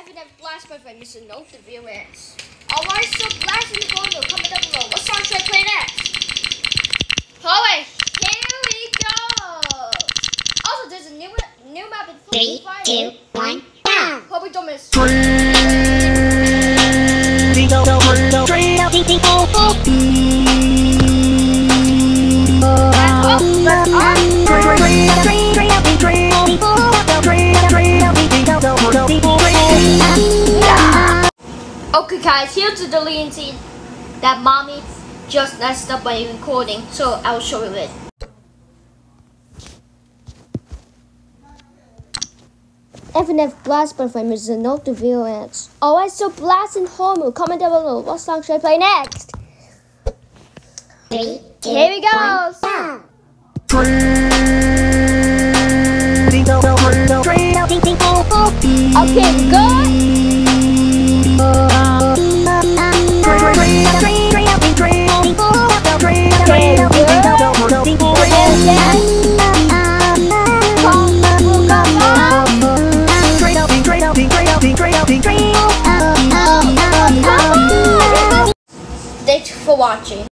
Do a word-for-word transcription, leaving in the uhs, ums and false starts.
F N F Blast by Mister Note the V O S. Alright, so Blast in the corner, comment down below. What song should I play next? Alright, here we go. Also, there's a new new map in Three, two, one, go! Hope we don't miss. Okay guys, here's the deleting scene that mommy just messed up by recording, so I'll show you it. F N F Blast by Mister Note the V O S. Alright, so Blast in Home, comment down below. What song should I play next? Three, two, Here we go! one, Okay, good! Thanks for watching.